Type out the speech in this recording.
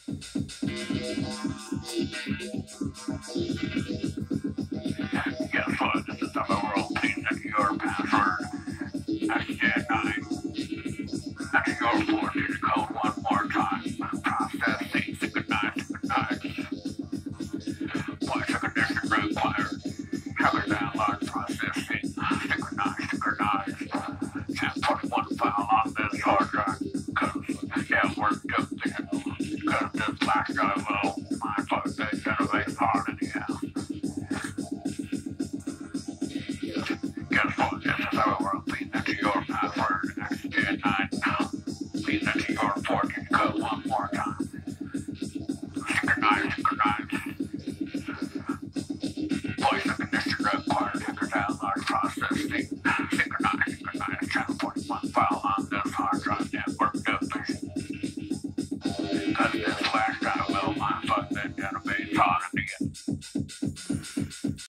Guess what? This is the world piece of your password. SJ9. That's your fortune code one more time. Processing. Synchronize. Voice recognition required. Hacker download processing. Synchronize. Can't put one file on this hard drive. Cause, yeah, we're just cause this flash drive will mind fuck this database hard anyhow. Guess what? This is how it works. Please enter your password. XJ9. Please enter your fortune code one more time. Synchronize. Voice recognition required. Hacker download processing. Synchronize. Can't put one file on this hard drive. Network doping. Cause this flash drive will mind fuck that database hard again.